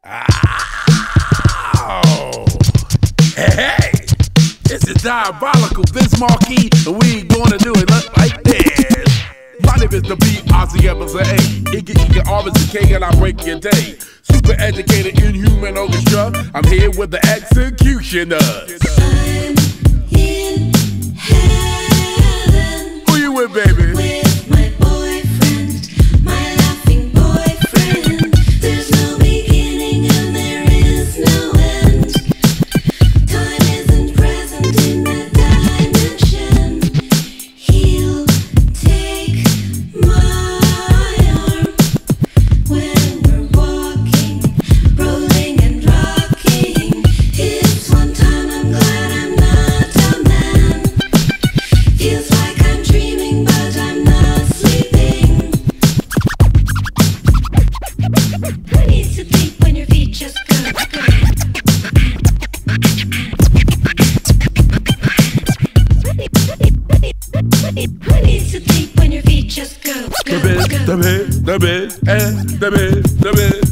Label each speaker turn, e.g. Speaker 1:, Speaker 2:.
Speaker 1: Oh. Hey, this is diabolical, Vince Marquis, and we ain't gonna do it like this. My name is the B, Ozzy Evans, A. Iggy, R-S-K, and I break your day. Super educated, inhuman orchestra. I'm here with the executioners.
Speaker 2: I'm in heaven.
Speaker 1: Who you with, baby?
Speaker 2: With my boyfriend, my laughing boyfriend. There's no beginning and there is no end. Time isn't present in that dimension. He'll take my arm when we're walking, rolling and rocking. It's one time I'm glad I'm not a man. Feels like I'm dreaming but I'm not sleeping. Who needs to think when your feet just go? Who needs to think when your feet just go?
Speaker 1: The biz, and the biz.